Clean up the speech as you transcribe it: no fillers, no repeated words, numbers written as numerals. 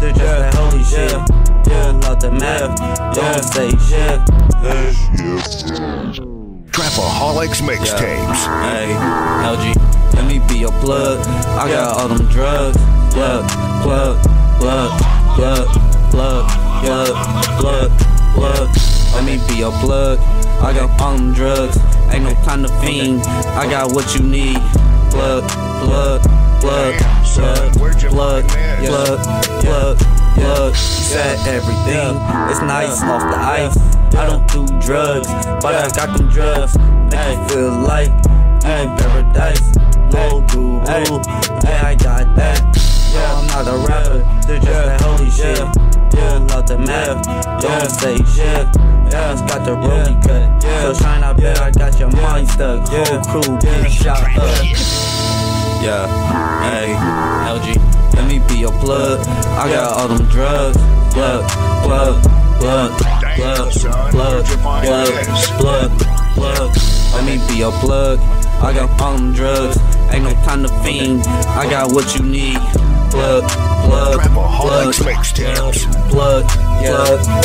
They're just that holy shit. Pull out the map, don't say shit. Trapaholics mixtapes. Hey, LG, let me be your plug. I got all them drugs. Plug, plug, plug, plug, plug, plug, plug, plug. Let me be your plug. I got all them drugs. Ain't no kind of fiend. I got what you need. Plug, plug, plug, plug, plug, plug, plug, plug. Said everything. It's nice off the ice. I don't do drugs, but I got them drugs. Make you feel like paradise. Low guru, yeah, I got that. Yeah, I'm not a rapper, they're just that holy shit. Pull out the map, don't say shit. Yeah, it's got the rollie cut. So shine, I bet I got your mind stuck. Whole crew get shot up. Yeah, hey, LG, let me be your plug. I got all them drugs. Plug, plug, plug, plug, plug, plug, plug, plug. Let me be your plug. I got all them drugs. Ain't no kind of fiend. I got what you need. Plug, plug, plug, plug, plug, plug.